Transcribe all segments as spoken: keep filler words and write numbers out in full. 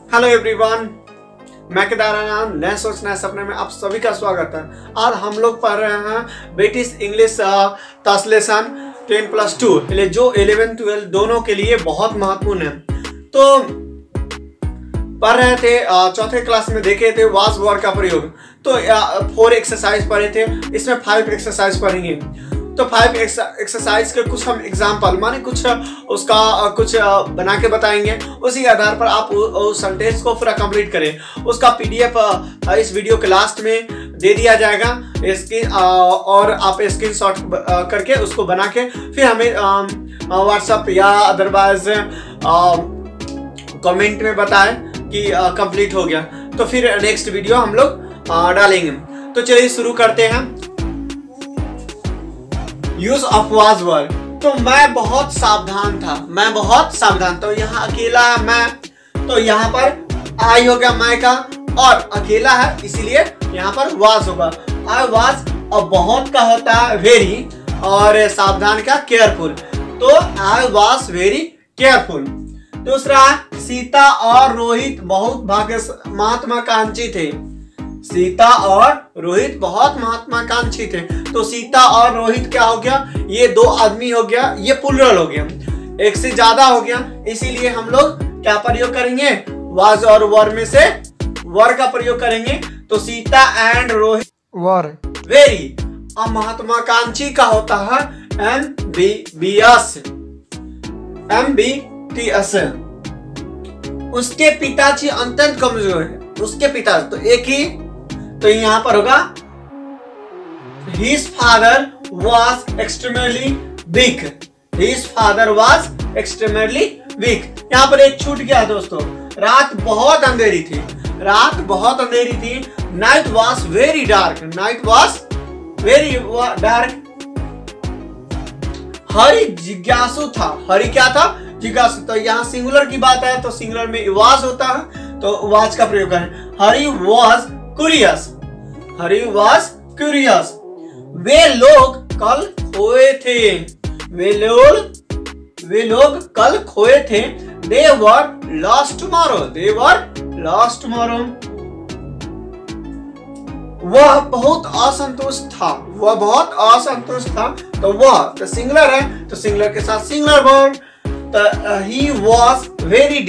Hello everyone, मैं केदारनाथ नए सोच नए सपने में आप सभी का स्वागत है। आज हम लोग पढ़ रहे हैं British English translation ten plus two, जो इलेवन ट्वेल्व दोनों के लिए बहुत महत्वपूर्ण है। तो पढ़ रहे थे, चौथे क्लास में देखे थे वाज वर का प्रयोग। तो फोर एक्सरसाइज पढ़े थे, इसमें फाइव एक्सरसाइज पढ़ेंगे। तो फाइव एक्सरसाइज के कुछ हम एग्जाम्पल माने कुछ उसका कुछ बना के बताएंगे। उसी के आधार पर आप उस सेंटेंस को पूरा कंप्लीट करें। उसका पीडीएफ इस वीडियो के लास्ट में दे दिया जाएगा स्क्रीन, और आप स्क्रीनशॉट करके उसको बना के फिर हमें व्हाट्सएप या अदरवाइज कमेंट में बताएं कि कंप्लीट हो गया। तो फिर नेक्स्ट वीडियो हम लोग डालेंगे। तो चलिए शुरू करते हैं। Use of was were. तो मैं बहुत सावधान था, मैं बहुत सावधान। तो यहाँ अकेला है मैं, तो यहाँ पर आई हो गया मैं का, और अकेला है इसीलिए यहाँ पर वाज होगा। आई वाज, और बहुत का होता है वेरी, और सावधान का केयरफुल। तो आई वाज वेरी केयरफुल। दूसरा, सीता और रोहित बहुत भाग्य महात्माकांक्षी थे। सीता और रोहित बहुत महात्माकांक्षी थे। तो सीता और रोहित क्या हो गया, ये दो आदमी हो गया, ये प्लुरल हो गया, एक से ज्यादा हो गया। इसीलिए हम लोग क्या प्रयोग करेंगे, वाज और वर में से वर का प्रयोग करेंगे। तो Sita and Rohit were very. और महात्माकांक्षी का होता है M B B S, M B T S. उसके पिताजी अत्यंत कमजोर है, उसके पिता, तो एक ही, तो यहाँ पर होगा his father was extremely weak, his father was extremely weak। यहाँ पर एक छूट गया दोस्तों, रात बहुत अंधेरी थी, रात बहुत अंधेरी थी। night was very dark, night was very dark। Hari जिज्ञासु था, हरि क्या था, जिज्ञासु। तो यहाँ सिंगुलर की बात है तो सिंगुलर में was होता है, तो was का प्रयोग करें। Hari was curious, Hari was curious। वे लोग कल खोए थे, वे लोग वे लोग कल खोए थे। They were lost tomorrow, they were lost tomorrow। वह बहुत असंतुष्ट था, वह बहुत असंतुष्ट था। तो वह तो सिंगुलर है, तो सिंगुलर के साथ सिंगुलर वर्ब। तो he was very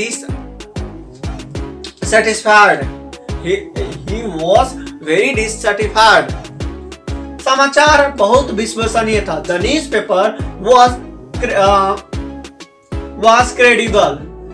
dissatisfied, he, he was very dissatisfied। समाचार बहुत विश्वसनीय था। The newspaper was was credible,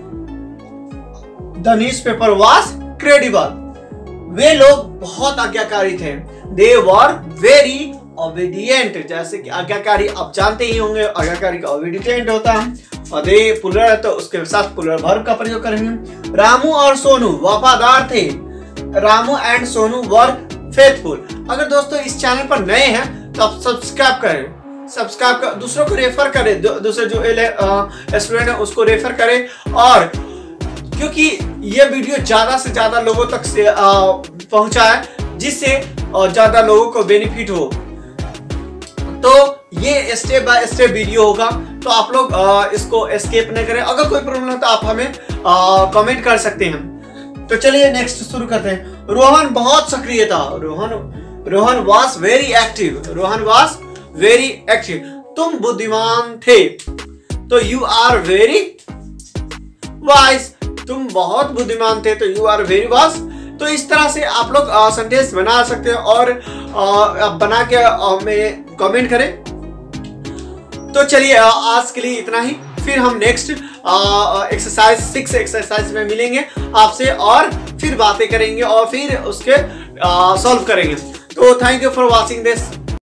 the newspaper was credible. वे लोग बहुत आज्ञाकारी थे। They were very obedient. जैसे कि आज्ञाकारी आप जानते ही होंगे, आज्ञाकारी का ओबीडियंट होता है, और दे प्लुरल है तो उसके साथ प्लुरल वर्ब का प्रयोग करेंगे। रामू और सोनू वफादार थे। Ramu and Sonu were faithful. अगर दोस्तों इस चैनल पर नए हैं तो आप सब्सक्राइब करें, सब्सक्राइब कर, दूसरों को रेफर करें, दूसरे जो स्टूडेंट है उसको रेफर करें। और क्योंकि ये वीडियो ज्यादा से ज्यादा लोगों तक से पहुंचाए, जिससे ज्यादा लोगों को बेनिफिट हो। तो ये स्टेप बाय स्टेप वीडियो होगा, तो आप लोग आ, इसको एस्केप नहीं करें। अगर कोई प्रॉब्लम है तो आप हमें कमेंट कर सकते हैं। तो चलिए नेक्स्ट शुरू करते हैं। रोहन बहुत सक्रिय था। Rohan Rohan was very active, Rohan was very active. तुम बुद्धिमान थे, तो यू आर वेरी वाइज। तुम बहुत बुद्धिमान थे, तो यू आर वेरी वाइज। तो इस तरह से आप लोग सेंटेंस बना सकते हैं, और आ, बना के हमें कमेंट करें। तो चलिए आज के लिए इतना ही। फिर हम नेक्स्ट एक्सरसाइज सिक्स एक्सरसाइज में मिलेंगे आपसे, और फिर बातें करेंगे, और फिर उसके सॉल्व करेंगे। तो thank you for watching this.